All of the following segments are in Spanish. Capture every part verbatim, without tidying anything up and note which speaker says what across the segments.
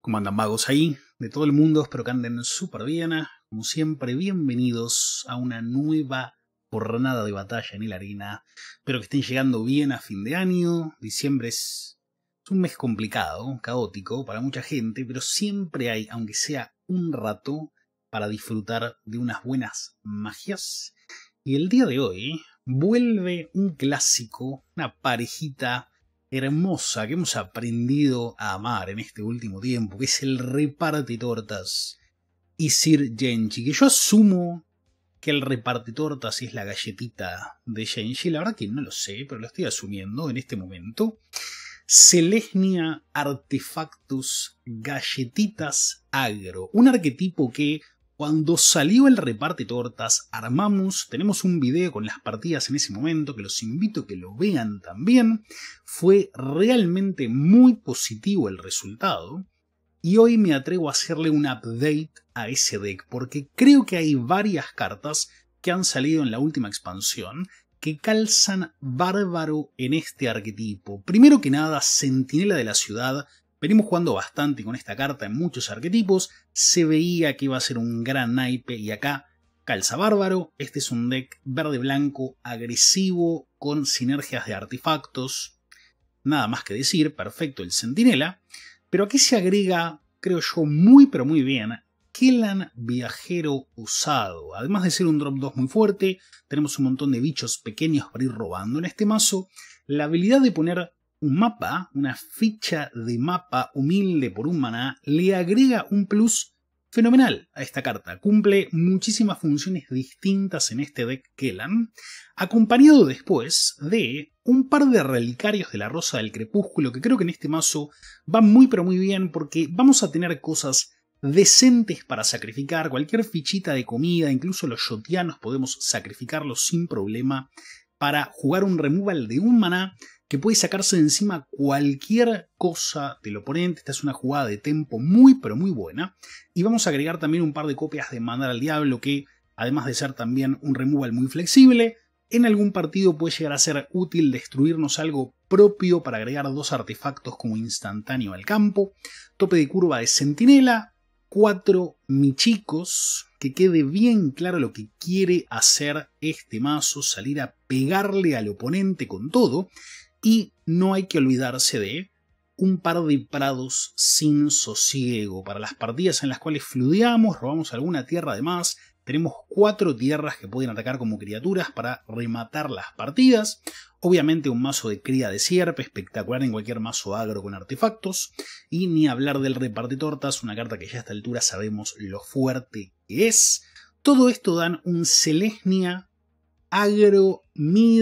Speaker 1: ¿Cómo andan magos ahí? De todo el mundo, espero que anden súper bien. Como siempre, bienvenidos a una nueva jornada de batalla en el arena. Espero que estén llegando bien a fin de año. Diciembre es un mes complicado, caótico para mucha gente, pero siempre hay, aunque sea un rato, para disfrutar de unas buenas magias. Y el día de hoy vuelve un clásico, una parejita hermosa que hemos aprendido a amar en este último tiempo, que es el Repartitortas y Sir Genji, que yo asumo que el Repartitortas es la galletita de Genji, la verdad que no lo sé, pero lo estoy asumiendo en este momento. Selesnya Artefactus Galletitas Agro, un arquetipo que cuando salió el Repartitortas armamos, tenemos un video con las partidas en ese momento que los invito a que lo vean también. Fue realmente muy positivo el resultado y hoy me atrevo a hacerle un update a ese deck porque creo que hay varias cartas que han salido en la última expansión que calzan bárbaro en este arquetipo. Primero que nada, Centinela de la Ciudad. Venimos jugando bastante con esta carta en muchos arquetipos, se veía que iba a ser un gran naipe y acá calza bárbaro. Este es un deck verde-blanco agresivo con sinergias de artefactos, nada más que decir, perfecto el Centinela, pero aquí se agrega, creo yo, muy pero muy bien, Kellan Viajero Usado. Además de ser un drop dos muy fuerte, tenemos un montón de bichos pequeños para ir robando en este mazo. La habilidad de poner un mapa, una ficha de mapa humilde por un maná, le agrega un plus fenomenal a esta carta. Cumple muchísimas funciones distintas en este deck Kellan, acompañado después de un par de relicarios de la Rosa del Crepúsculo, que creo que en este mazo van muy pero muy bien porque vamos a tener cosas decentes para sacrificar. Cualquier fichita de comida, incluso los yotianos podemos sacrificarlos sin problema para jugar un removal de un maná que puede sacarse de encima cualquier cosa del oponente. Esta es una jugada de tempo muy pero muy buena. Y vamos a agregar también un par de copias de Mandar al Diablo que, además de ser también un removal muy flexible, en algún partido puede llegar a ser útil destruirnos algo propio para agregar dos artefactos como instantáneo al campo. Tope de curva de Centinela, cuatro Michicos, que quede bien claro lo que quiere hacer este mazo, salir a pegarle al oponente con todo. Y no hay que olvidarse de un par de prados sin sosiego. Para las partidas en las cuales fludeamos, robamos alguna tierra de más, tenemos cuatro tierras que pueden atacar como criaturas para rematar las partidas. Obviamente un mazo de cría de sierpe, espectacular en cualquier mazo agro con artefactos. Y ni hablar del Repartitortas, una carta que ya a esta altura sabemos lo fuerte que es. Todo esto dan un Selesnya agro mid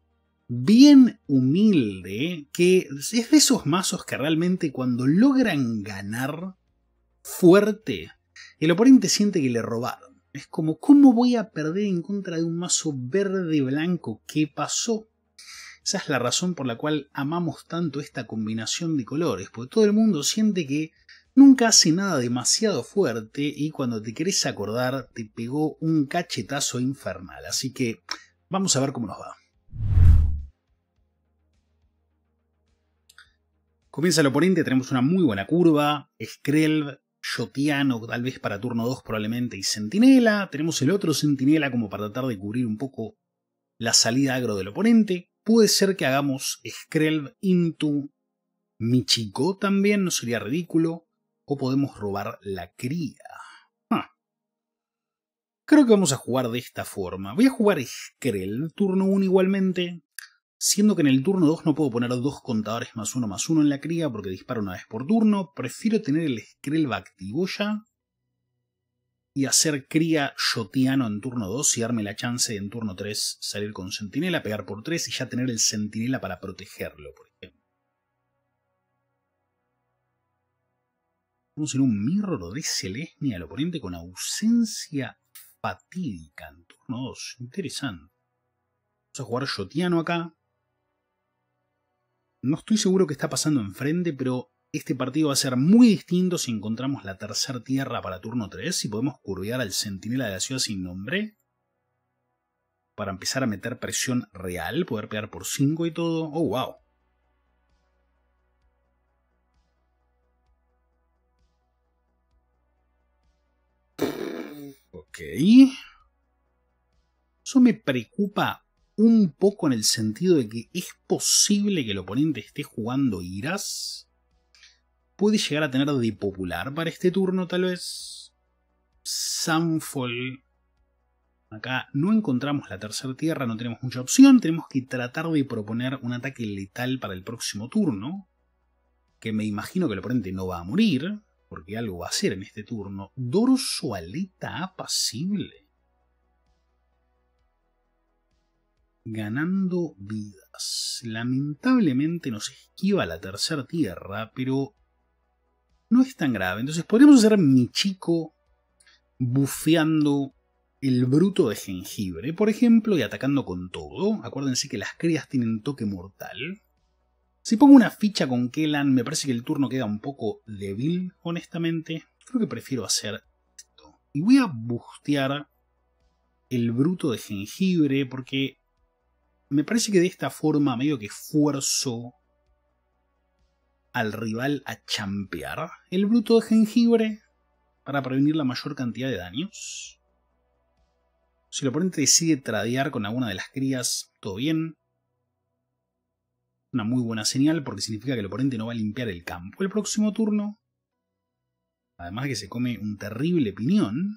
Speaker 1: bien humilde, que es de esos mazos que realmente cuando logran ganar fuerte, el oponente siente que le robaron. Es como, ¿cómo voy a perder en contra de un mazo verde-blanco? ¿Qué pasó? Esa es la razón por la cual amamos tanto esta combinación de colores, porque todo el mundo siente que nunca hace nada demasiado fuerte y cuando te querés acordar te pegó un cachetazo infernal. Así que vamos a ver cómo nos va. Comienza el oponente, tenemos una muy buena curva, Skrelv, Yotiano, tal vez para turno dos probablemente, y Centinela. Tenemos el otro Centinela como para tratar de cubrir un poco la salida agro del oponente. Puede ser que hagamos Skrelv into Michiko también, no sería ridículo. O podemos robar la cría. Ah. Creo que vamos a jugar de esta forma. Voy a jugar Skrelv, turno uno igualmente. Siendo que en el turno dos no puedo poner dos contadores más uno más uno en la cría porque dispara una vez por turno. Prefiero tener el Skrelv activo ya y hacer cría Yotiano en turno dos y darme la chance de en turno tres salir con Centinela, pegar por tres y ya tener el Centinela para protegerlo, por ejemplo. Vamos a hacer un Mirror de Selesnya al oponente con ausencia fatídica en turno dos. Interesante. Vamos a jugar Yotiano acá. No estoy seguro qué está pasando enfrente, pero este partido va a ser muy distinto si encontramos la tercera tierra para turno tres y podemos curvear al Centinela de la Ciudad sin nombre para empezar a meter presión real, poder pegar por cinco y todo. ¡Oh, wow! Ok. Eso me preocupa un poco en el sentido de que es posible que el oponente esté jugando Iras. Puede llegar a tener de popular para este turno, tal vez. Sunfall. Acá no encontramos la tercera tierra, no tenemos mucha opción. Tenemos que tratar de proponer un ataque letal para el próximo turno. Que me imagino que el oponente no va a morir, porque algo va a hacer en este turno. Dorso aleta apacible. Ganando vidas. Lamentablemente nos esquiva la tercera tierra, pero no es tan grave. Entonces podríamos hacer Michiko bufeando el bruto de jengibre, por ejemplo, y atacando con todo. Acuérdense que las crías tienen toque mortal. Si pongo una ficha con Kellan, me parece que el turno queda un poco débil, honestamente. Creo que prefiero hacer esto. Y voy a bustear el bruto de jengibre, porque me parece que de esta forma medio que fuerzo al rival a champear el bruto de jengibre para prevenir la mayor cantidad de daños. Si el oponente decide tradear con alguna de las crías, todo bien. Una muy buena señal porque significa que el oponente no va a limpiar el campo el próximo turno. Además de que se come un terrible piñón.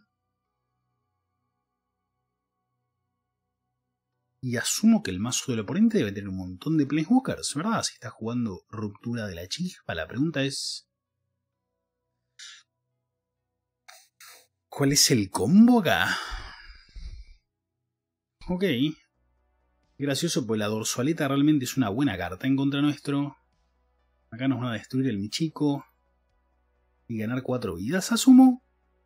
Speaker 1: Y asumo que el mazo del oponente debe tener un montón de Planeswalkers, ¿verdad? Si está jugando Ruptura de la Chispa, la pregunta es... ¿cuál es el combo acá? Ok. Gracioso, pues la dorsualeta realmente es una buena carta en contra nuestro. Acá nos van a destruir el Michiko. Y ganar cuatro vidas, asumo.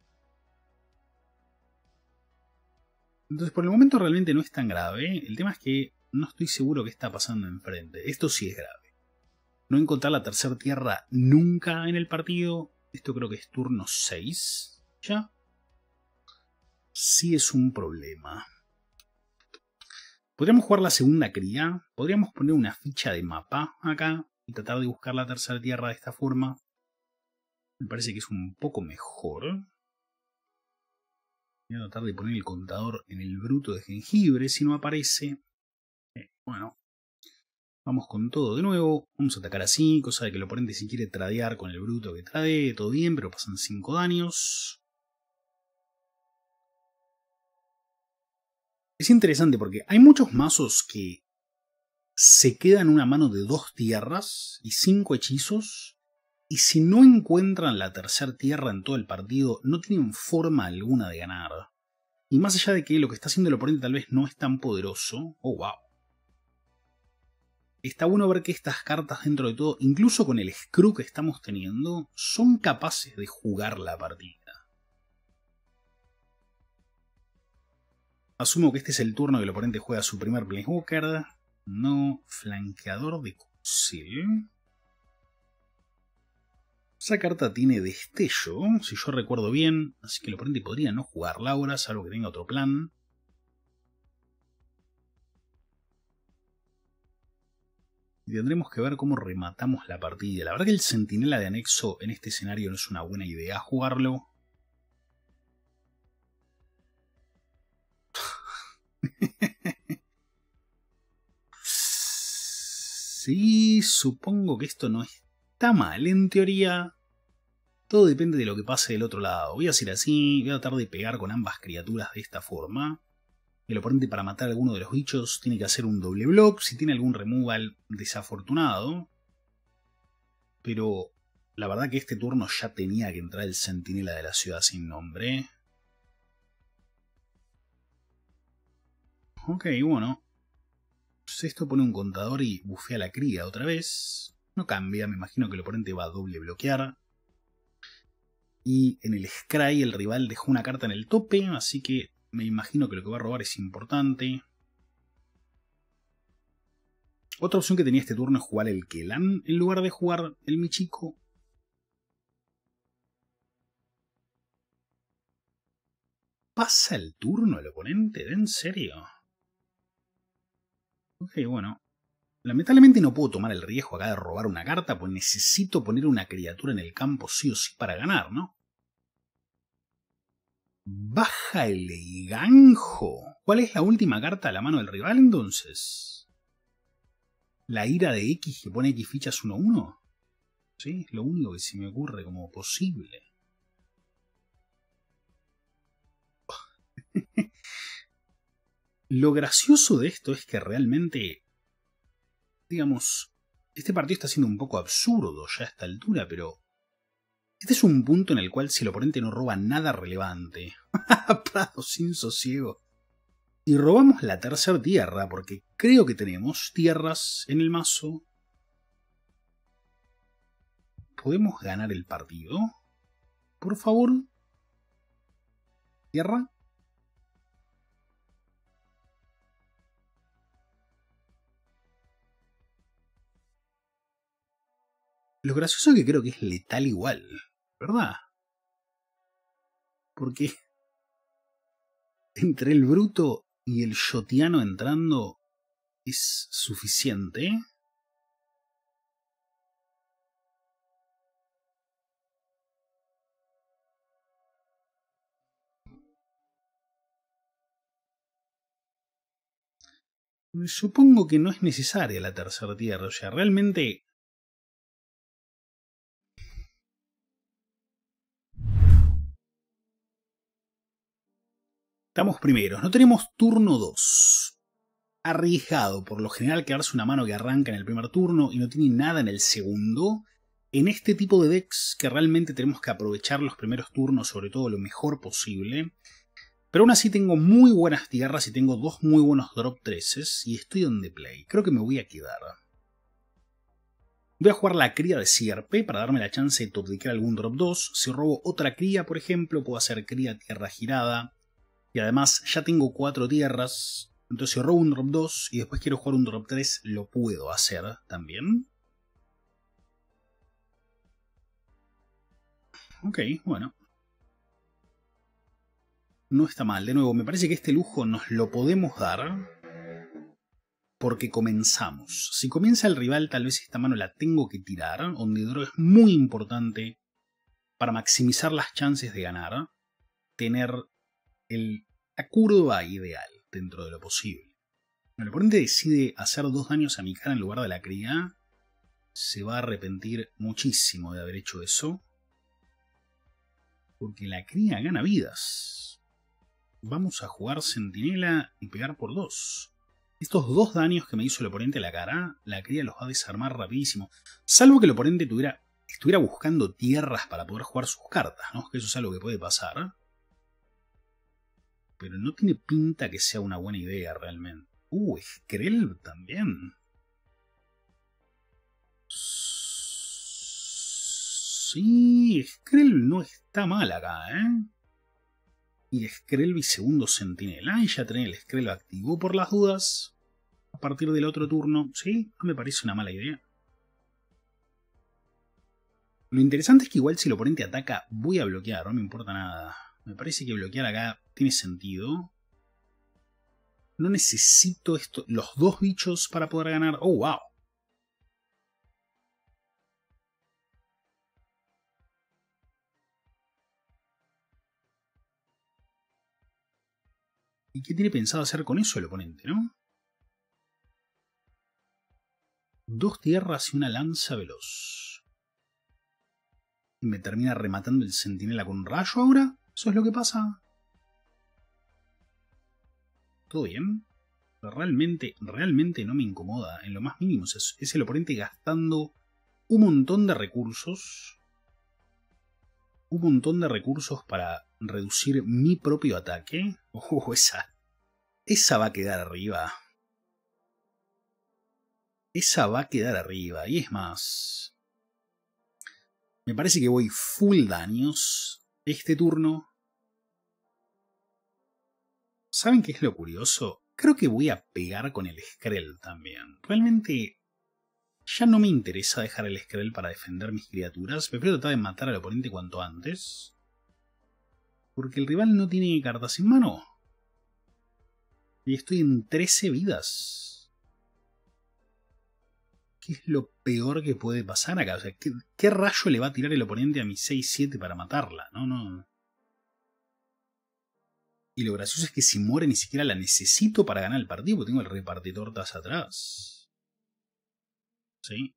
Speaker 1: Entonces por el momento realmente no es tan grave. El tema es que no estoy seguro qué está pasando enfrente. Esto sí es grave. No encontrar la tercera tierra nunca en el partido. Esto creo que es turno seis. ¿Ya? Sí es un problema. Podríamos jugar la segunda cría. Podríamos poner una ficha de mapa acá. Y tratar de buscar la tercera tierra de esta forma. Me parece que es un poco mejor. Voy a tratar de poner el contador en el bruto de jengibre. Si no aparece. Eh, bueno. Vamos con todo de nuevo. Vamos a atacar así. Cosa de que el oponente si quiere tradear con el bruto que trade. Todo bien, pero pasan cinco daños. Es interesante porque hay muchos mazos que se quedan una mano de dos tierras y cinco hechizos. Y si no encuentran la tercera tierra en todo el partido, no tienen forma alguna de ganar. Y más allá de que lo que está haciendo el oponente tal vez no es tan poderoso. Oh, wow. Está bueno ver que estas cartas dentro de todo, incluso con el screw que estamos teniendo, son capaces de jugar la partida. Asumo que este es el turno que el oponente juega su primer Planeswalker. No, flanqueador de Kusil. Esa carta tiene destello, si yo recuerdo bien, así que el oponente podría no jugarla ahora, salvo que tenga otro plan. Y tendremos que ver cómo rematamos la partida. La verdad que el Centinela de Anexo en este escenario no es una buena idea jugarlo. Sí, supongo que esto no está mal en teoría. Todo depende de lo que pase del otro lado. Voy a hacer así, voy a tratar de pegar con ambas criaturas de esta forma. El oponente para matar a alguno de los bichos tiene que hacer un doble block. Si tiene algún removal, desafortunado. Pero la verdad que este turno ya tenía que entrar el Centinela de la Ciudad sin nombre. Ok, bueno. Esto pone un contador y bufea la cría otra vez. No cambia, me imagino que el oponente va a doble bloquear. Y en el Scry el rival dejó una carta en el tope, así que me imagino que lo que va a robar es importante. Otra opción que tenía este turno es jugar el Kellan en lugar de jugar el Michiko. ¿Pasa el turno el oponente? ¿En serio? Ok, bueno. Lamentablemente no puedo tomar el riesgo acá de robar una carta, pues necesito poner una criatura en el campo sí o sí para ganar, ¿no? Baja el Ganjo. ¿Cuál es la última carta a la mano del rival entonces? La ira de X que pone X fichas uno uno. Sí, es lo único que se me ocurre como posible. Lo gracioso de esto es que realmente, digamos, este partido está siendo un poco absurdo ya a esta altura, pero este es un punto en el cual si el oponente no roba nada relevante, Prado sin sosiego, y robamos la tercera tierra, porque creo que tenemos tierras en el mazo, ¿podemos ganar el partido? Por favor. ¿Tierra? Lo gracioso es que creo que es letal igual, ¿verdad? Porque entre el bruto y el shotiano entrando es suficiente. Supongo que no es necesaria la tercera tierra, o sea, realmente... Estamos primeros, no tenemos turno dos. Arriesgado, por lo general, quedarse una mano que arranca en el primer turno y no tiene nada en el segundo. En este tipo de decks que realmente tenemos que aprovechar los primeros turnos, sobre todo lo mejor posible. Pero aún así tengo muy buenas tierras y tengo dos muy buenos drop treses y estoy on the play. Creo que me voy a quedar. Voy a jugar la cría de Sierpe para darme la chance de topdequear algún drop dos. Si robo otra cría, por ejemplo, puedo hacer cría tierra girada. Y además ya tengo cuatro tierras. Entonces si robo un drop dos y después quiero jugar un drop tres, lo puedo hacer también. Ok, bueno. No está mal. De nuevo, me parece que este lujo nos lo podemos dar porque comenzamos. Si comienza el rival, tal vez esta mano la tengo que tirar. On the draw es muy importante para maximizar las chances de ganar. Tener el, la curva ideal dentro de lo posible. El oponente decide hacer dos daños a mi cara en lugar de la cría. Se va a arrepentir muchísimo de haber hecho eso. Porque la cría gana vidas. Vamos a jugar centinela y pegar por dos. Estos dos daños que me hizo el oponente a la cara, la cría los va a desarmar rapidísimo. Salvo que el oponente tuviera, estuviera buscando tierras para poder jugar sus cartas, ¿no? Que eso es algo que puede pasar. Pero no tiene pinta que sea una buena idea realmente. Uh, Skrelv también. Sí, Skrelv no está mal acá, ¿eh? Y Skrelv y segundo centinela. Y ya tenés el Skrelv activo por las dudas. A partir del otro turno. Sí, no me parece una mala idea. Lo interesante es que igual si el oponente ataca voy a bloquear. No me importa nada. Me parece que bloquear acá tiene sentido. No necesito esto, los dos bichos para poder ganar. ¡Oh, wow! ¿Y qué tiene pensado hacer con eso el oponente, no? Dos tierras y una lanza veloz. ¿Y me termina rematando el centinela con un rayo ahora? ¿Eso es lo que pasa? ¿Todo bien? Pero realmente, realmente no me incomoda en lo más mínimo. Es, es el oponente gastando un montón de recursos. Un montón de recursos para reducir mi propio ataque. Oh, esa. Esa va a quedar arriba. Esa va a quedar arriba. Y es más. Me parece que voy full daños este turno. ¿Saben qué es lo curioso? Creo que voy a pegar con el Skrelv también. Realmente ya no me interesa dejar el Skrelv para defender mis criaturas. Prefiero tratar de matar al oponente cuanto antes. Porque el rival no tiene cartas en mano. Y estoy en trece vidas. ¿Qué es lo peor que puede pasar acá? O sea, ¿qué, qué rayo le va a tirar el oponente a mi seis siete para matarla? No, no. Y lo gracioso es que si muere ni siquiera la necesito para ganar el partido, porque tengo el repartitortas atrás. ¿Sí?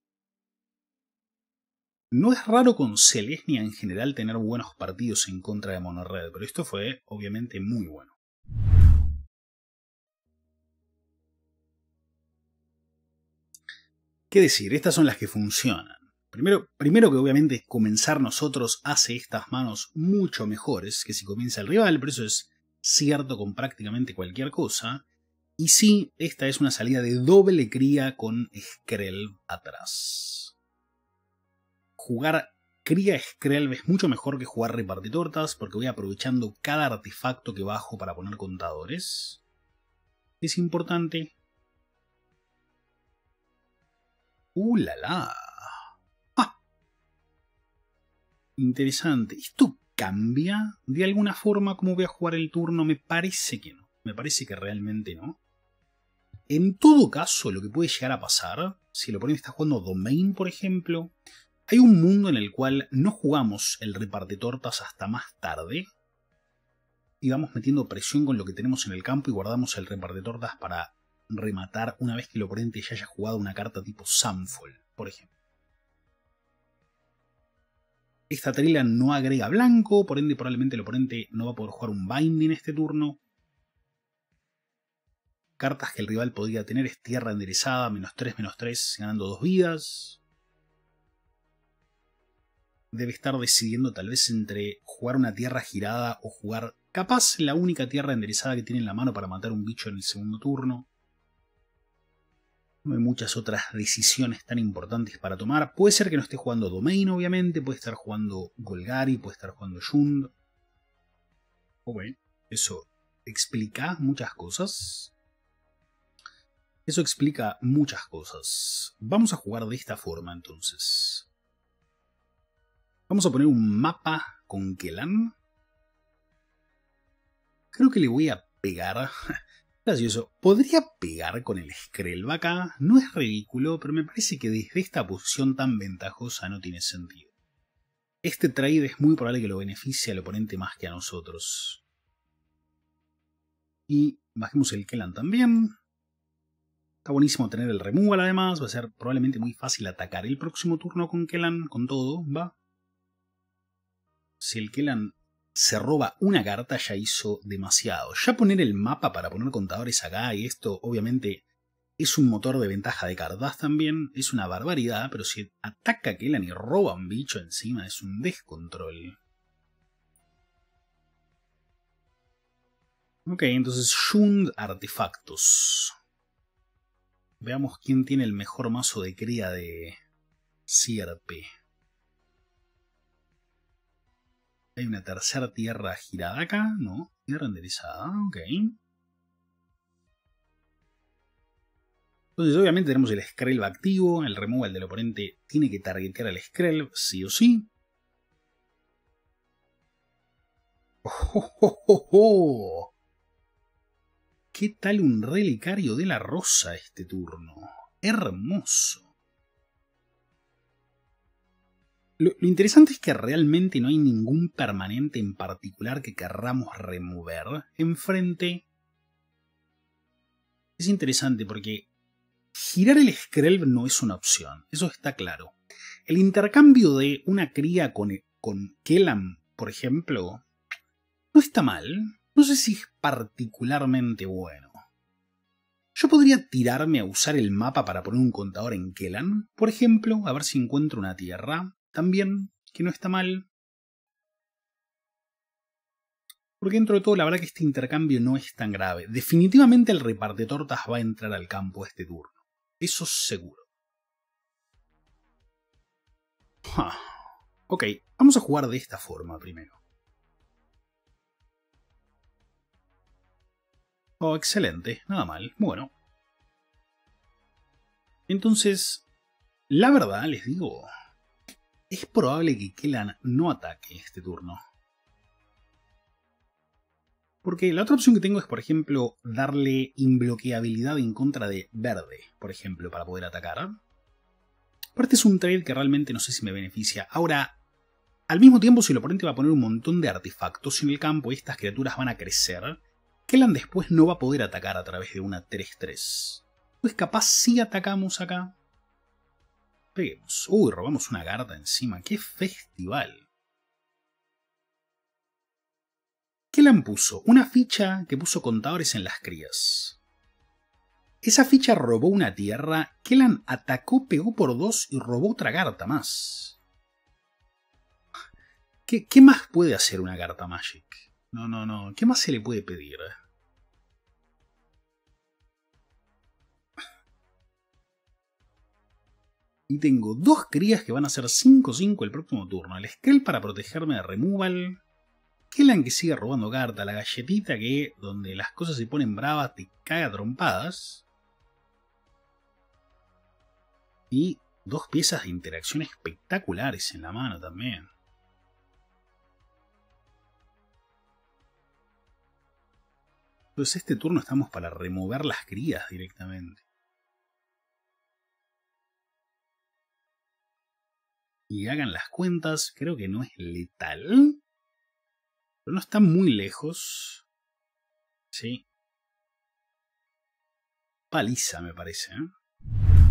Speaker 1: No es raro con Selesnya en general tener buenos partidos en contra de Monorred, pero esto fue obviamente muy bueno. ¿Qué decir? Estas son las que funcionan. Primero, primero que obviamente comenzar nosotros hace estas manos mucho mejores que si comienza el rival, pero eso es cierto con prácticamente cualquier cosa. Y sí, esta es una salida de doble cría con Skrelv atrás. Jugar cría Skrelv es mucho mejor que jugar repartitortas porque voy aprovechando cada artefacto que bajo para poner contadores. Es importante. ¡Uh, la la! ¡Ah! Interesante. ¿Esto cambia de alguna forma cómo voy a jugar el turno? Me parece que no. Me parece que realmente no. En todo caso, lo que puede llegar a pasar, si el oponente está jugando Domain, por ejemplo, hay un mundo en el cual no jugamos el repartitortas hasta más tarde y vamos metiendo presión con lo que tenemos en el campo y guardamos el repartitortas para rematar una vez que el oponente ya haya jugado una carta tipo Sunfall, por ejemplo. Esta trila no agrega blanco, por ende probablemente el oponente no va a poder jugar un Binding este turno. Cartas que el rival podría tener es tierra enderezada, menos tres, menos tres, ganando dos vidas. Debe estar decidiendo tal vez entre jugar una tierra girada o jugar capaz la única tierra enderezada que tiene en la mano para matar un bicho en el segundo turno. No hay muchas otras decisiones tan importantes para tomar. Puede ser que no esté jugando Domain, obviamente. Puede estar jugando Golgari, puede estar jugando Jund. Ok, eso explica muchas cosas. Eso explica muchas cosas. Vamos a jugar de esta forma, entonces. Vamos a poner un mapa con Kellan. Creo que le voy a pegar... Gracioso. ¿Podría pegar con el Skrelv acá? No es ridículo, pero me parece que desde esta posición tan ventajosa no tiene sentido. Este trade es muy probable que lo beneficie al oponente más que a nosotros. Y bajemos el Kellan también. Está buenísimo tener el removal además. Va a ser probablemente muy fácil atacar el próximo turno con Kellan, con todo, ¿va? Si el Kellan se roba una carta, ya hizo demasiado. Ya poner el mapa para poner contadores acá, y esto obviamente es un motor de ventaja de cartas también, es una barbaridad, pero si ataca a Kellan y roba un bicho encima es un descontrol. Ok, entonces Jund artefactos. Veamos quién tiene el mejor mazo de cría de Sierpe. Hay una tercera tierra girada acá, ¿no? Tierra enderezada, ok. Entonces obviamente tenemos el Skrelv activo, el removal del oponente tiene que targetear al Skrelv, sí o sí. ¡Oh, oh, oh, oh! ¿Qué tal un relicario de la rosa este turno? Hermoso. Lo, lo interesante es que realmente no hay ningún permanente en particular que querramos remover enfrente. Es interesante porque girar el Skrelv no es una opción, eso está claro. El intercambio de una cría con, con Kellan, por ejemplo, no está mal. No sé si es particularmente bueno. Yo podría tirarme a usar el mapa para poner un contador en Kellan, por ejemplo, a ver si encuentro una tierra. También, que no está mal. Porque dentro de todo, la verdad que este intercambio no es tan grave. Definitivamente el repartitortas va a entrar al campo este turno. Eso seguro. Ah, ok, vamos a jugar de esta forma primero. Oh, excelente, nada mal. Bueno. Entonces, la verdad, les digo, es probable que Kellan no ataque este turno. Porque la otra opción que tengo es, por ejemplo, darle imbloqueabilidad en contra de verde, por ejemplo, para poder atacar. Aparte es un trade que realmente no sé si me beneficia. Ahora, al mismo tiempo, si el oponente va a poner un montón de artefactos en el campo, estas criaturas van a crecer. Kellan después no va a poder atacar a través de una tres tres. Pues capaz si atacamos acá. Peguemos. Uy, robamos una carta encima. ¡Qué festival! Kellan puso una ficha que puso contadores en las crías. Esa ficha robó una tierra. Kellan atacó, pegó por dos y robó otra carta más. ¿Qué, qué más puede hacer una carta Magic? No, no, no. ¿Qué más se le puede pedir? Y tengo dos crías que van a ser cinco cinco el próximo turno. El Skell para protegerme de removal. Kellan que sigue robando carta. La galletita que, donde las cosas se ponen bravas, te caga trompadas. Y dos piezas de interacción espectaculares en la mano también. Entonces este turno estamos para remover las crías directamente. Y hagan las cuentas, creo que no es letal. Pero no está muy lejos. Sí. Paliza me parece, ¿eh?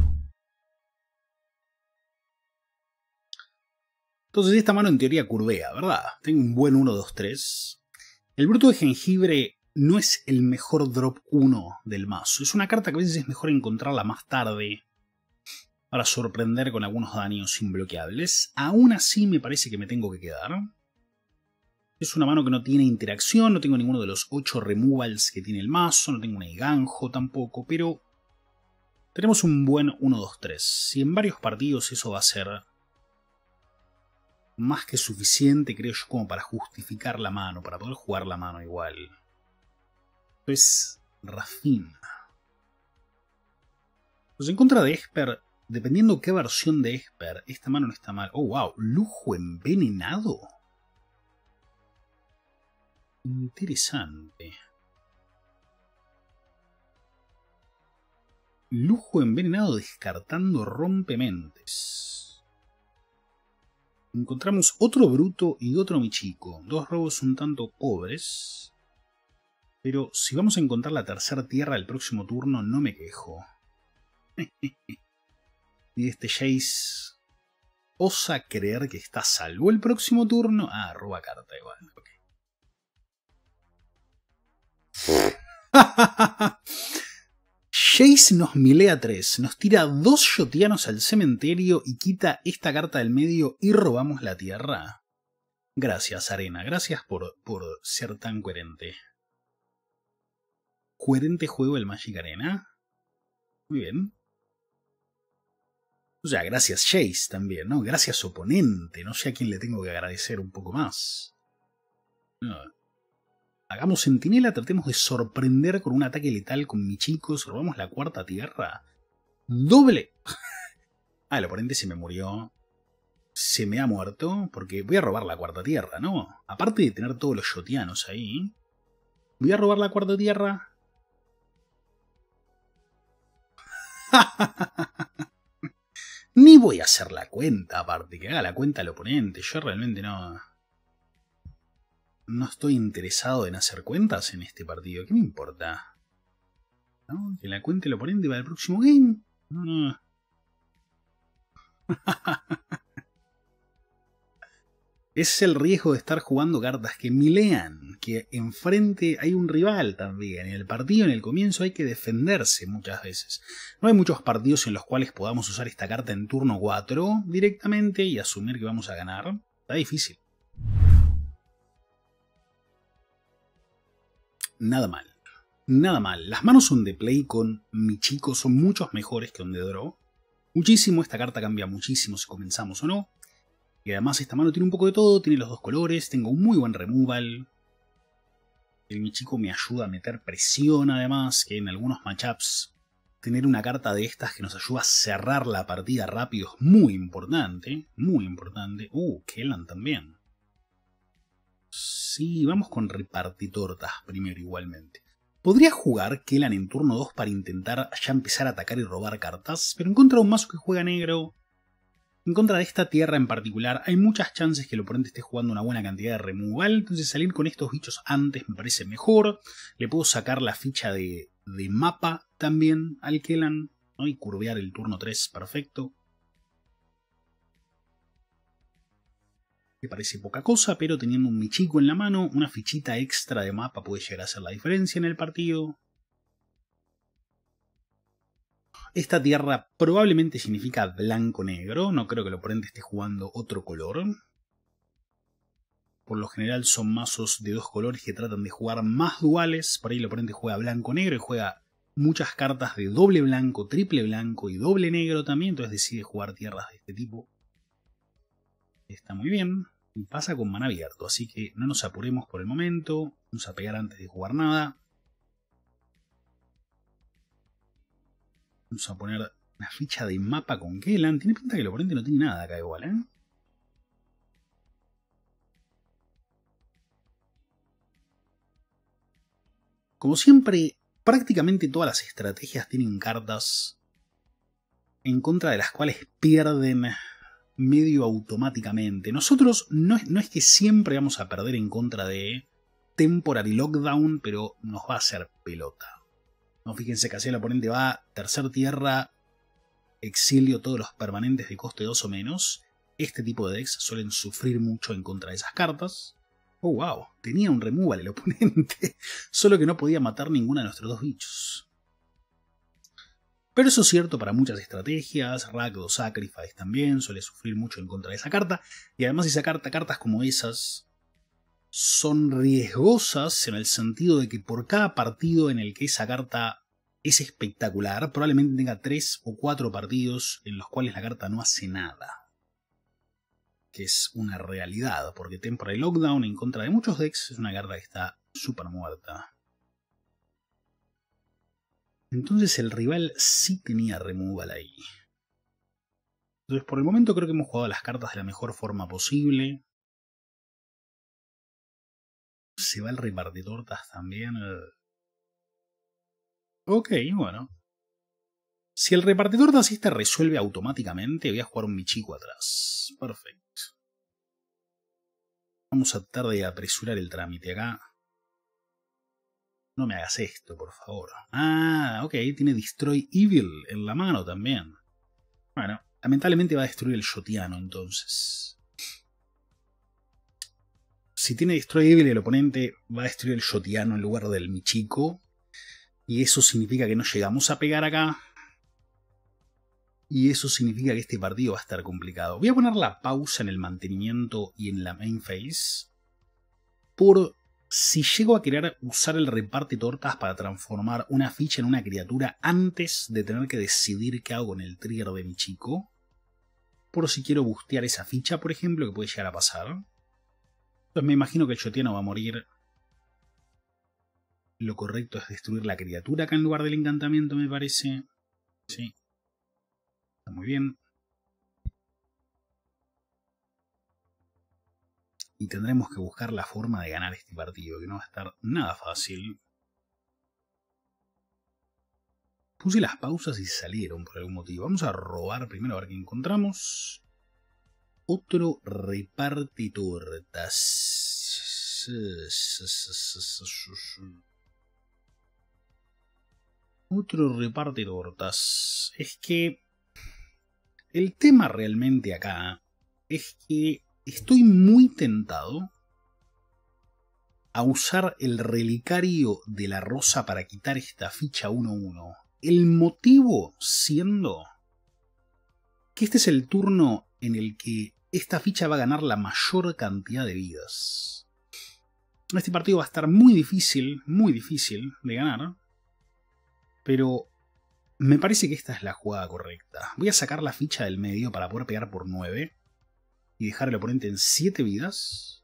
Speaker 1: Entonces esta mano en teoría curvea, ¿verdad? Tengo un buen uno, dos, tres. El bruto de jengibre no es el mejor drop uno del mazo. Es una carta que a veces es mejor encontrarla más tarde para sorprender con algunos daños imbloqueables. Aún así me parece que me tengo que quedar. Es una mano que no tiene interacción, no tengo ninguno de los ocho removals que tiene el mazo, no tengo un Eiganjo tampoco, pero tenemos un buen uno, dos, tres. Y en varios partidos eso va a ser más que suficiente, creo yo, como para justificar la mano, para poder jugar la mano igual. Pues Rafina. Pues en contra de Esper, dependiendo qué versión de Esper, esta mano no está mal. Oh, wow, lujo envenenado. Interesante. Lujo envenenado descartando rompementes. Encontramos otro bruto y otro michico. Dos robos un tanto pobres. Pero si vamos a encontrar la tercera tierra el próximo turno, no me quejo. Y este Jace osa creer que está salvo el próximo turno. Ah, roba carta igual. Okay. Jace nos milea tres, nos tira dos yotianos al cementerio y quita esta carta del medio y robamos la tierra. Gracias, Arena, gracias por, por ser tan coherente. Coherente juego el Magic Arena. Muy bien. O sea, gracias Jace también, ¿no? Gracias oponente, no sé a quién le tengo que agradecer un poco más. No. Hagamos centinela, tratemos de sorprender con un ataque letal con Michicos, robamos la cuarta tierra. ¡Doble! Ah, el oponente se me murió. Se me ha muerto, porque voy a robar la cuarta tierra, ¿no? Aparte de tener todos los yotianos ahí. Voy a robar la cuarta tierra. Ni voy a hacer la cuenta, aparte, que haga la cuenta el oponente. Yo realmente no... No estoy interesado en hacer cuentas en este partido. ¿Qué me importa? ¿No? Que la cuente el oponente para el próximo game. No, no. Es el riesgo de estar jugando cartas que milean. Que enfrente hay un rival también. En el partido, en el comienzo, hay que defenderse muchas veces. No hay muchos partidos en los cuales podamos usar esta carta en turno cuatro directamente y asumir que vamos a ganar. Está difícil. Nada mal, nada mal. Las manos son de play con Michiko, son muchos mejores que on the draw. Muchísimo, esta carta cambia muchísimo si comenzamos o no. Y además esta mano tiene un poco de todo, tiene los dos colores, tengo un muy buen removal. El Michiko me ayuda a meter presión además, que en algunos matchups tener una carta de estas que nos ayuda a cerrar la partida rápido es muy importante. Muy importante. Uh, Kellan también. Sí, vamos con repartitortas primero igualmente. Podría jugar Kellan en turno dos para intentar ya empezar a atacar y robar cartas, pero en contra de un mazo que juega negro En contra de esta tierra en particular, hay muchas chances que el oponente esté jugando una buena cantidad de removal, entonces salir con estos bichos antes me parece mejor. Le puedo sacar la ficha de, de mapa también al Kellan, ¿no? Y curvear el turno tres, perfecto. Me parece poca cosa, pero teniendo un Michiko en la mano, una fichita extra de mapa puede llegar a hacer la diferencia en el partido. Esta tierra probablemente significa blanco-negro, no creo que el oponente esté jugando otro color. Por lo general son mazos de dos colores que tratan de jugar más duales, por ahí el oponente juega blanco-negro y juega muchas cartas de doble blanco, triple blanco y doble negro también, entonces decide jugar tierras de este tipo. Está muy bien, y pasa con maná abierto, así que no nos apuremos por el momento, vamos a pegar antes de jugar nada. Vamos a poner una ficha de mapa con Kellan. Tiene pinta que el oponente no tiene nada acá igual, ¿eh? Como siempre, prácticamente todas las estrategias tienen cartas en contra de las cuales pierden medio automáticamente. Nosotros no es, no es que siempre vamos a perder en contra de Temporary Lockdown, pero nos va a hacer pelota. No, fíjense que así el oponente va tercer tierra, exilio todos los permanentes de coste dos o menos. Este tipo de decks suelen sufrir mucho en contra de esas cartas. Oh wow, tenía un removal el oponente, solo que no podía matar ninguna de nuestros dos bichos. Pero eso es cierto para muchas estrategias, Rakdos Sacrifice también suele sufrir mucho en contra de esa carta. Y además esa carta, cartas como esas son riesgosas en el sentido de que por cada partido en el que esa carta es espectacular, probablemente tenga tres o cuatro partidos en los cuales la carta no hace nada. Que es una realidad, porque Temporary Lockdown en contra de muchos decks es una carta que está súper muerta. Entonces el rival sí tenía removal ahí. Entonces por el momento creo que hemos jugado las cartas de la mejor forma posible. Se va el repartitortas también. Ok, bueno. Si el repartitortas este resuelve automáticamente, voy a jugar un Michiko atrás. Perfecto. Vamos a tratar de apresurar el trámite acá. No me hagas esto, por favor. Ah, ok, tiene Destroy Evil en la mano también. Bueno, lamentablemente va a destruir el Yotiano entonces. Si tiene Destroy Evil el oponente va a destruir el Yotiano en lugar del Michiko. Y eso significa que no llegamos a pegar acá. Y eso significa que este partido va a estar complicado. Voy a poner la pausa en el mantenimiento y en la main phase. Por si llego a querer usar el reparte tortas para transformar una ficha en una criatura antes de tener que decidir qué hago con el trigger de Michiko. Por si quiero bustear esa ficha, por ejemplo, que puede llegar a pasar. Entonces me imagino que el Yotiano va a morir. Lo correcto es destruir la criatura acá en lugar del encantamiento, me parece. Sí. Está muy bien. Y tendremos que buscar la forma de ganar este partido, que no va a estar nada fácil. Puse las pausas y salieron por algún motivo. Vamos a robar primero a ver qué encontramos. Otro reparte tortas. Otro reparte tortas. Es que el tema realmente acá es que estoy muy tentado a usar el relicario de la rosa para quitar esta ficha uno uno. El motivo siendo que este es el turno en el que esta ficha va a ganar la mayor cantidad de vidas. Este partido va a estar muy difícil, muy difícil de ganar. Pero me parece que esta es la jugada correcta. Voy a sacar la ficha del medio para poder pegar por nueve. Y dejar al oponente en siete vidas.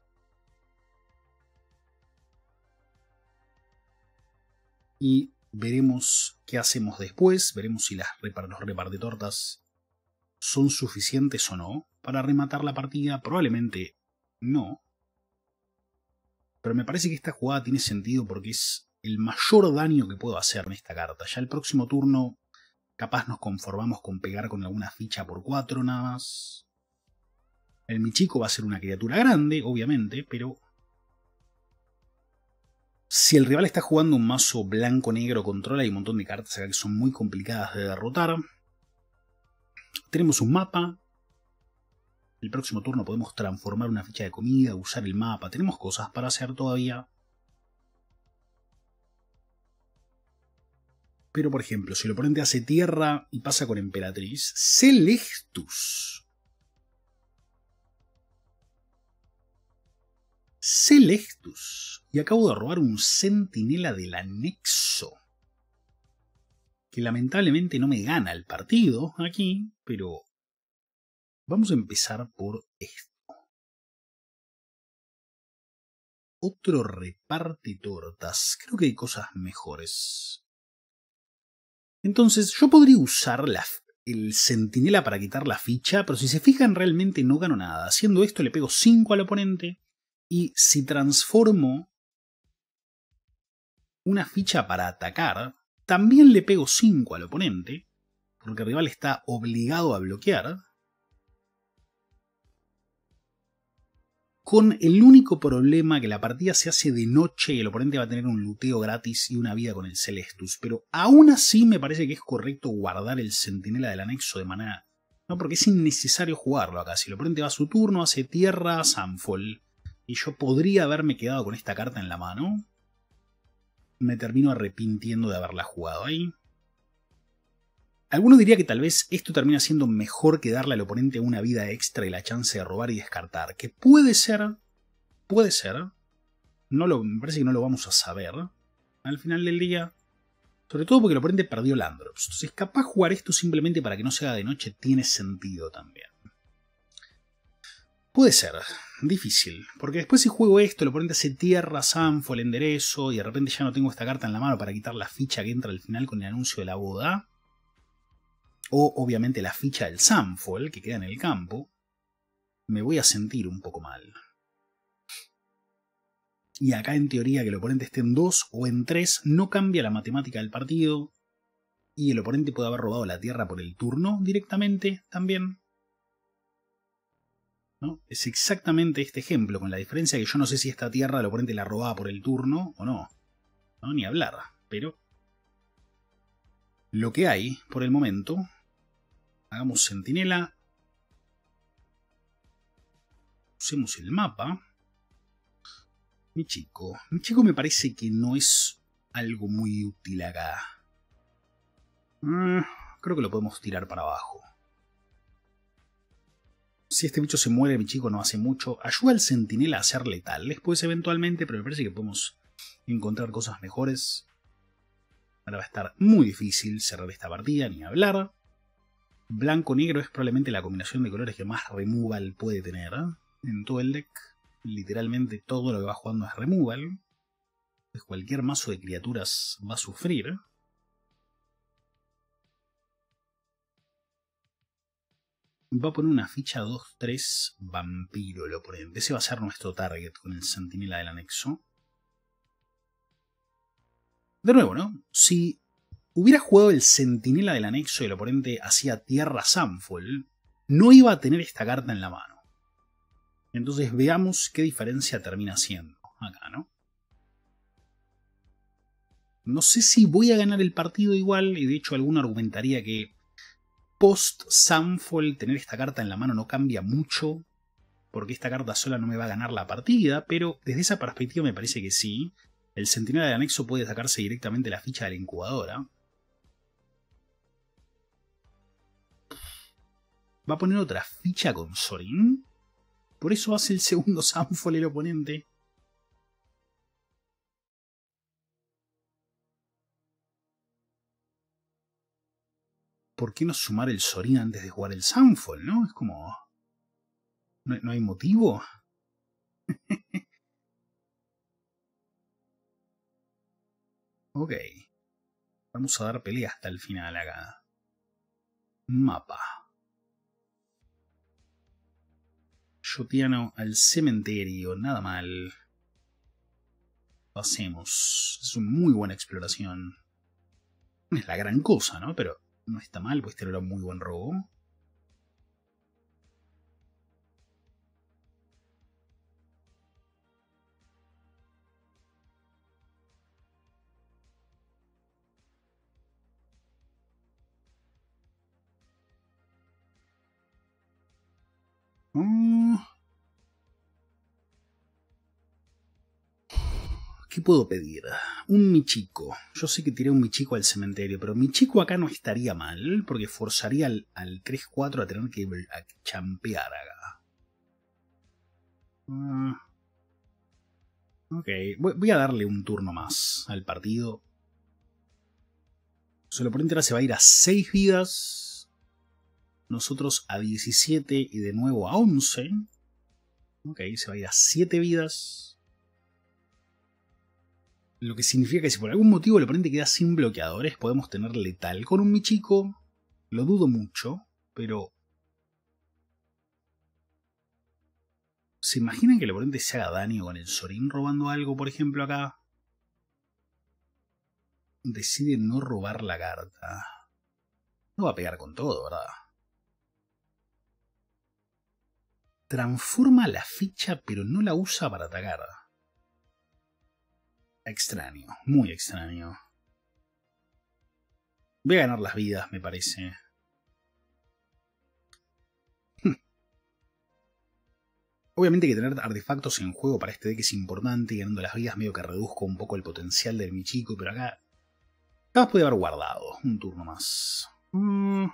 Speaker 1: Y veremos qué hacemos después. Veremos si las repar los repartitortas son suficientes o no para rematar la partida. Probablemente no. Pero me parece que esta jugada tiene sentido porque es el mayor daño que puedo hacer en esta carta. Ya el próximo turno capaz nos conformamos con pegar con alguna ficha por cuatro nada más. El Michiko va a ser una criatura grande, obviamente, pero si el rival está jugando un mazo blanco-negro control, hay un montón de cartas acá que son muy complicadas de derrotar. Tenemos un mapa. El próximo turno podemos transformar una ficha de comida, usar el mapa. Tenemos cosas para hacer todavía. Pero, por ejemplo, si el oponente hace tierra y pasa con Emperatriz, Celestus. Celestus. Y acabo de robar un Centinela del Anexo. Que lamentablemente no me gana el partido aquí, pero vamos a empezar por esto. Otro reparte tortas. Creo que hay cosas mejores. Entonces yo podría usar la, el Centinela para quitar la ficha, pero si se fijan realmente no gano nada. Haciendo esto le pego cinco al oponente y si transformo una ficha para atacar, también le pego cinco al oponente, porque el rival está obligado a bloquear. Con el único problema que la partida se hace de noche y el oponente va a tener un luteo gratis y una vida con el Celestus. Pero aún así me parece que es correcto guardar el Centinela del Anexo de manera... No, porque es innecesario jugarlo acá. Si el oponente va a su turno, hace tierra, Sunfall. Y yo podría haberme quedado con esta carta en la mano. Me termino arrepintiendo de haberla jugado ahí. Alguno diría que tal vez esto termina siendo mejor que darle al oponente una vida extra y la chance de robar y descartar. Que puede ser, puede ser. No lo, me parece que no lo vamos a saber al final del día. Sobre todo porque el oponente perdió land drops. Entonces capaz jugar esto simplemente para que no se haga de noche tiene sentido también. Puede ser difícil, porque después si juego esto, el oponente hace tierra, Sunfall, enderezo, y de repente ya no tengo esta carta en la mano para quitar la ficha que entra al final con el anuncio de la boda. O obviamente la ficha del Sunfall que queda en el campo, me voy a sentir un poco mal. Y acá en teoría que el oponente esté en dos o en tres no cambia la matemática del partido. Y el oponente puede haber robado la tierra por el turno directamente también. ¿No? Es exactamente este ejemplo, con la diferencia que yo no sé si esta tierra el oponente la robaba por el turno o no. No, ni hablar. Pero lo que hay por el momento... Hagamos Centinela. Usemos el mapa. Michiko. Michiko me parece que no es algo muy útil acá. Mm, creo que lo podemos tirar para abajo. Si este bicho se muere, Michiko no hace mucho. Ayuda al Centinela a ser letal después eventualmente, pero me parece que podemos encontrar cosas mejores. Ahora va a estar muy difícil cerrar esta partida, ni hablar. Blanco-negro es probablemente la combinación de colores que más removal puede tener en todo el deck. Literalmente todo lo que va jugando es removal. Entonces cualquier mazo de criaturas va a sufrir. Va a poner una ficha dos tres vampiro el oponente. Ese va a ser nuestro target con el Centinela del Anexo. De nuevo, ¿no? Si hubiera jugado el Centinela del Anexo y el oponente hacía tierra Sunfall, no iba a tener esta carta en la mano. Entonces veamos qué diferencia termina haciendo acá, ¿no? No sé si voy a ganar el partido igual, y de hecho alguno argumentaría que post Sunfall tener esta carta en la mano no cambia mucho, porque esta carta sola no me va a ganar la partida, pero desde esa perspectiva me parece que sí. El Centinela del Anexo puede sacarse directamente la ficha de la incubadora. Va a poner otra ficha con Sorin. Por eso hace el segundo Sunfall el oponente. ¿Por qué no sumar el Sorin antes de jugar el Sunfall, no? Es como... ¿No, no hay motivo? Ok. Vamos a dar pelea hasta el final acá. Mapa. Yotiano al cementerio, nada mal. Pasemos. Es una muy buena exploración. No es la gran cosa, ¿no? Pero no está mal, pues tener un muy buen robo. Mm. ¿Qué puedo pedir? Un Michico. Yo sé que tiré un Michico al cementerio, pero Michico acá no estaría mal, porque forzaría al, al tres cuatro a tener que a champear acá. Uh, ok, voy, voy a darle un turno más al partido. Su oponente ahora se va a ir a seis vidas. Nosotros a diecisiete y de nuevo a once. Ok, se va a ir a siete vidas. Lo que significa que si por algún motivo el oponente queda sin bloqueadores, podemos tener letal con un Michico. Lo dudo mucho, pero... ¿Se imaginan que el oponente se haga daño con el Zorin robando algo, por ejemplo, acá? Decide no robar la carta. No va a pegar con todo, ¿verdad? Transforma la ficha, pero no la usa para atacar. Extraño, muy extraño. Voy a ganar las vidas, me parece. Obviamente que tener artefactos en juego para este deck es importante, y ganando las vidas medio que reduzco un poco el potencial del Michico, pero acá... Capaz puede haber guardado un turno más. Mm.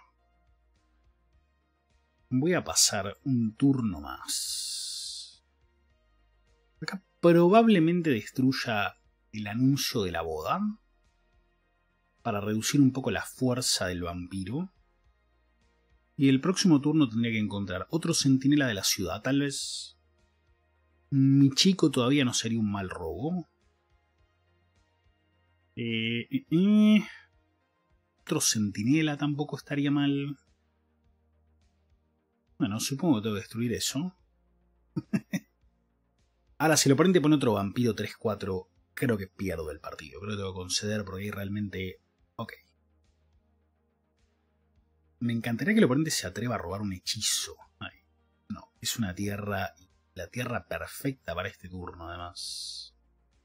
Speaker 1: Voy a pasar un turno más. Acá probablemente destruya el anuncio de la boda para reducir un poco la fuerza del vampiro. Y el próximo turno tendría que encontrar otro centinela de la ciudad, tal vez. Michico todavía no sería un mal robo. Eh, eh, eh. Otro centinela tampoco estaría mal. Bueno, supongo que tengo que destruir eso. Ahora, si el oponente pone otro vampiro tres cuatro, creo que pierdo el partido. Creo que tengo que conceder porque ahí realmente... Ok. Me encantaría que el oponente se atreva a robar un hechizo. Ay, no, es una tierra... La tierra perfecta para este turno, además.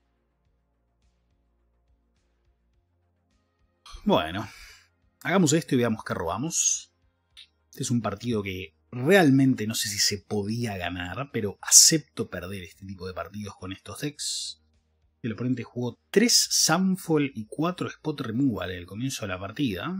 Speaker 1: Bueno. Hagamos esto y veamos qué robamos. Este es un partido que realmente no sé si se podía ganar, pero acepto perder este tipo de partidos con estos decks. El oponente jugó tres Sunfall y cuatro Spot Removal en el comienzo de la partida.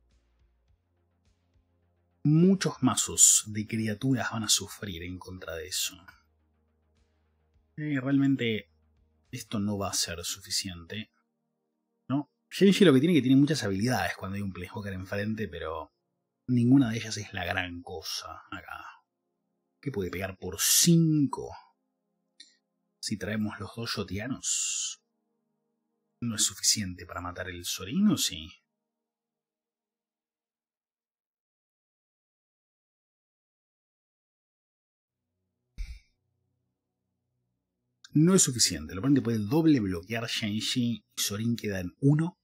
Speaker 1: Muchos mazos de criaturas van a sufrir en contra de eso. Eh, realmente esto no va a ser suficiente, ¿no? Genji lo que tiene es que tiene muchas habilidades cuando hay un Planeswalker enfrente, pero ninguna de ellas es la gran cosa acá. ¿Qué puede pegar por cinco? Si traemos los dos Yotianos, ¿no es suficiente para matar el Zorin o sí? No es suficiente. El oponente puede doble bloquear Genji y Zorin queda en uno.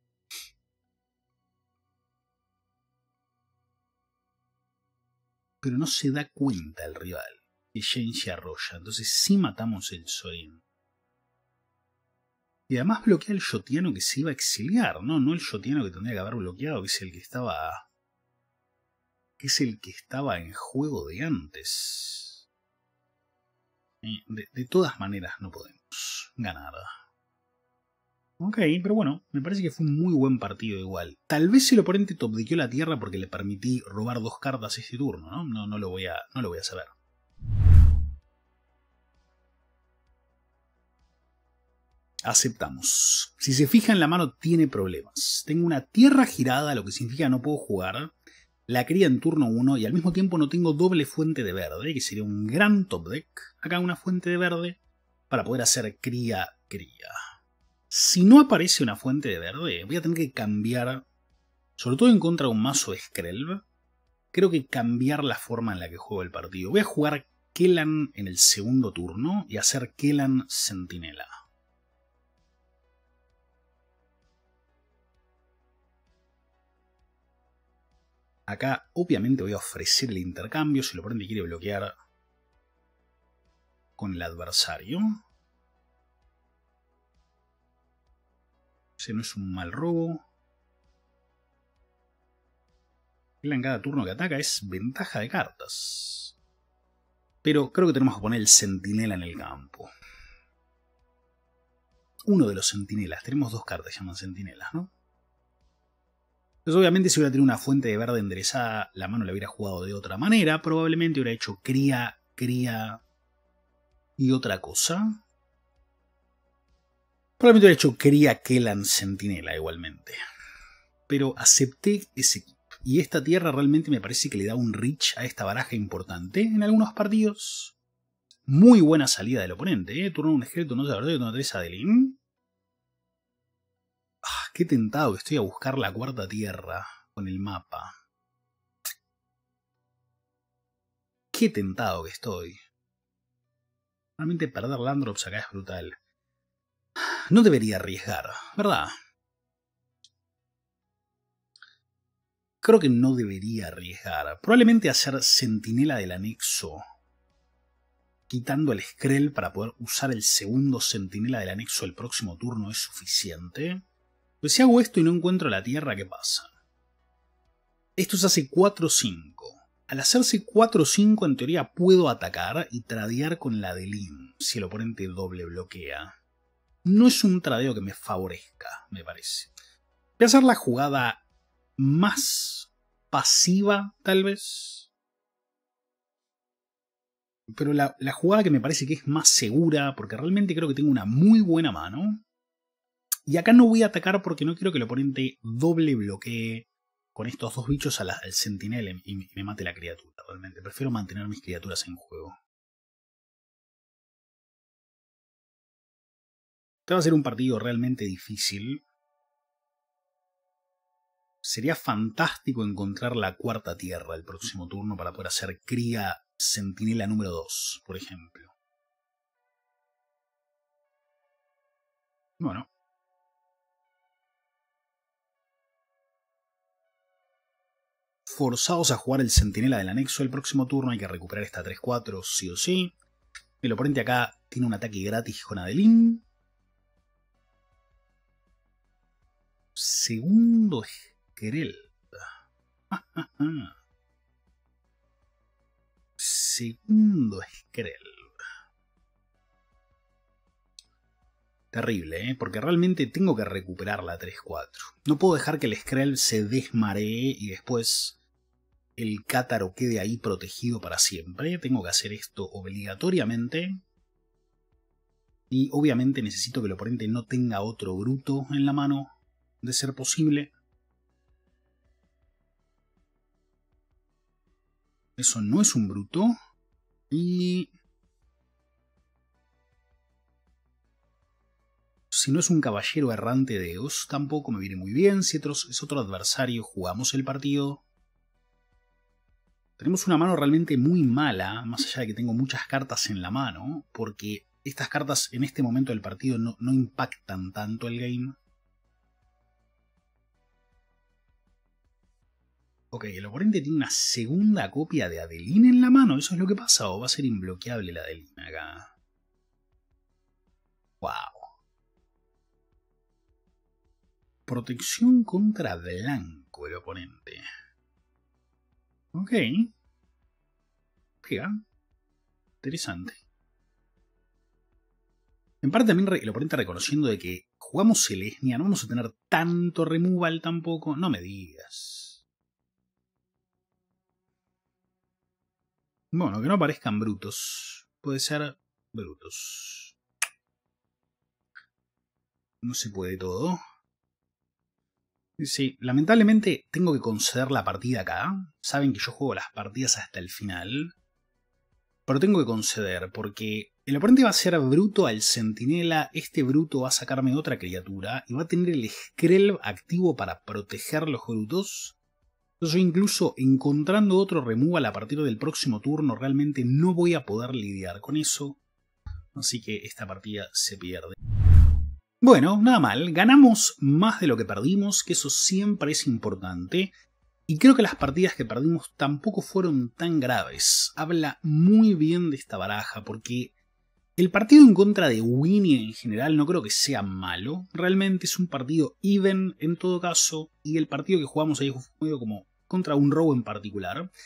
Speaker 1: Pero no se da cuenta el rival que Genji arrolla. Entonces sí matamos el Zorin. Y además bloquea el Yotiano que se iba a exiliar, ¿no? No el Yotiano que tendría que haber bloqueado, que es el que estaba... que es el que estaba en juego de antes. De, de todas maneras no podemos ganar. Ok, pero bueno, me parece que fue un muy buen partido igual. Tal vez el oponente topdequeó la tierra porque le permití robar dos cartas ese turno, ¿no? No, no, lo, voy a, no lo voy a saber. Aceptamos. Si se fijan, la mano tiene problemas. Tengo una tierra girada, lo que significa no puedo jugar. La cría en turno uno y al mismo tiempo no tengo doble fuente de verde, que sería un gran top deck. Acá una fuente de verde para poder hacer cría-cría. Si no aparece una fuente de verde, voy a tener que cambiar, sobre todo en contra de un mazo de Skrelv, creo que cambiar la forma en la que juego el partido. Voy a jugar Kellan en el segundo turno y hacer Kellan Centinela. Acá obviamente voy a ofrecer el intercambio si el oponente quiere bloquear con el adversario. Ese no es un mal robo. En cada turno que ataca es ventaja de cartas. Pero creo que tenemos que poner el centinela en el campo. Uno de los centinelas. Tenemos dos cartas que se llaman centinelas, ¿no? Entonces obviamente si hubiera tenido una fuente de verde enderezada, la mano la hubiera jugado de otra manera. Probablemente hubiera hecho cría, cría y otra cosa. Probablemente hubiera hecho cría Kellan centinela igualmente. Pero acepté ese equipo. Y esta tierra realmente me parece que le da un reach a esta baraja importante en algunos partidos. Muy buena salida del oponente, ¿eh? Turno un ejército, no se verdad, turno tres Adeline. Ah, qué tentado que estoy a buscar la cuarta tierra con el mapa. Qué tentado que estoy. Realmente perder Landrops acá es brutal. No debería arriesgar, ¿verdad? Creo que no debería arriesgar. Probablemente hacer centinela del anexo, quitando el Skrell para poder usar el segundo centinela del anexo el próximo turno es suficiente. Pues si hago esto y no encuentro la tierra, ¿qué pasa? Esto se hace cuatro cinco. Al hacerse cuatro cinco, en teoría puedo atacar y tradear con la Adeline, si el oponente doble bloquea. No es un tradeo que me favorezca, me parece. Voy a hacer la jugada más pasiva, tal vez. Pero la, la jugada que me parece que es más segura, porque realmente creo que tengo una muy buena mano. Y acá no voy a atacar porque no quiero que el oponente doble bloquee con estos dos bichos a la, al centinela y me mate la criatura. Realmente prefiero mantener mis criaturas en juego. Este va a ser un partido realmente difícil. Sería fantástico encontrar la cuarta tierra el próximo turno para poder hacer cría centinela número dos, por ejemplo. Bueno. Forzados a jugar el centinela del anexo el próximo turno, hay que recuperar esta tres cuatro sí o sí. El oponente acá tiene un ataque gratis con Adeline. Segundo Skrell. Segundo Skrell. Terrible, ¿eh? Porque realmente tengo que recuperar la tres cuatro. No puedo dejar que el Skrell se desmaree y después el Cátaro quede ahí protegido para siempre. Tengo que hacer esto obligatoriamente. Y obviamente necesito que el oponente no tenga otro bruto en la mano, de ser posible. Eso no es un bruto. Y si no es un caballero errante de Eos, tampoco me viene muy bien. Si es otro adversario, jugamos el partido. Tenemos una mano realmente muy mala, más allá de que tengo muchas cartas en la mano, porque estas cartas en este momento del partido no, no impactan tanto el game. Ok, el oponente tiene una segunda copia de Adeline en la mano. ¿Eso es lo que pasa? ¿O va a ser imbloqueable la Adeline acá? Wow. Protección contra blanco el oponente. Ok. Pega. Interesante. En parte también el oponente reconociendo de que jugamos Selesnya, no vamos a tener tanto removal tampoco. No me digas. Bueno, que no aparezcan brutos. Puede ser brutos. No se puede todo. Sí, lamentablemente tengo que conceder la partida acá. Saben que yo juego las partidas hasta el final. Pero tengo que conceder porque el oponente va a ser bruto al centinela. Este bruto va a sacarme otra criatura y va a tener el Skrell activo para proteger los brutos. Yo incluso encontrando otro removal a partir del próximo turno realmente no voy a poder lidiar con eso. Así que esta partida se pierde. Bueno, nada mal, ganamos más de lo que perdimos, que eso siempre es importante. Y creo que las partidas que perdimos tampoco fueron tan graves. Habla muy bien de esta baraja, porque el partido en contra de Winnie en general no creo que sea malo. Realmente es un partido even en todo caso, y el partido que jugamos ahí fue como contra un robo en particular.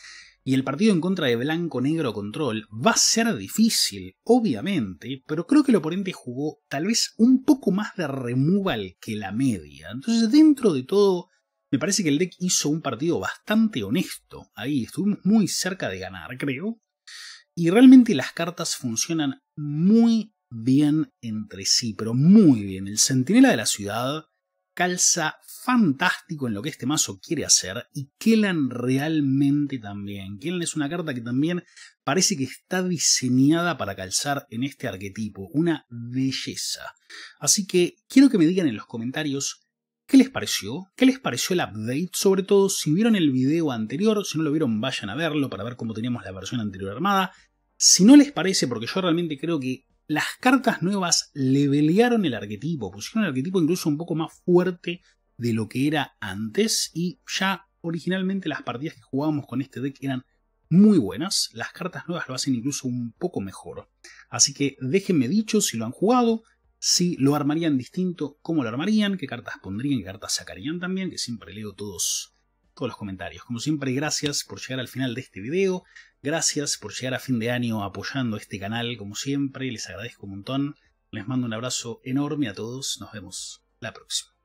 Speaker 1: Y el partido en contra de Blanco Negro Control va a ser difícil, obviamente, pero creo que el oponente jugó tal vez un poco más de removal que la media. Entonces, dentro de todo, me parece que el deck hizo un partido bastante honesto. Ahí estuvimos muy cerca de ganar, creo. Y realmente las cartas funcionan muy bien entre sí, pero muy bien. El Centinela de la Ciudad calza fantástico en lo que este mazo quiere hacer, y Kellan realmente también. Kellan es una carta que también parece que está diseñada para calzar en este arquetipo, una belleza. Así que quiero que me digan en los comentarios qué les pareció, qué les pareció el update, sobre todo si vieron el video anterior. Si no lo vieron, vayan a verlo para ver cómo teníamos la versión anterior armada. Si no les parece, porque yo realmente creo que las cartas nuevas levelearon el arquetipo, pusieron el arquetipo incluso un poco más fuerte de lo que era antes, y ya originalmente las partidas que jugábamos con este deck eran muy buenas. Las cartas nuevas lo hacen incluso un poco mejor. Así que déjenme dicho si lo han jugado, si lo armarían distinto, cómo lo armarían, qué cartas pondrían, qué cartas sacarían también, que siempre leo todos, todos los comentarios. Como siempre, gracias por llegar al final de este video. Gracias por llegar a fin de año apoyando este canal, como siempre, les agradezco un montón. Les mando un abrazo enorme a todos, nos vemos la próxima.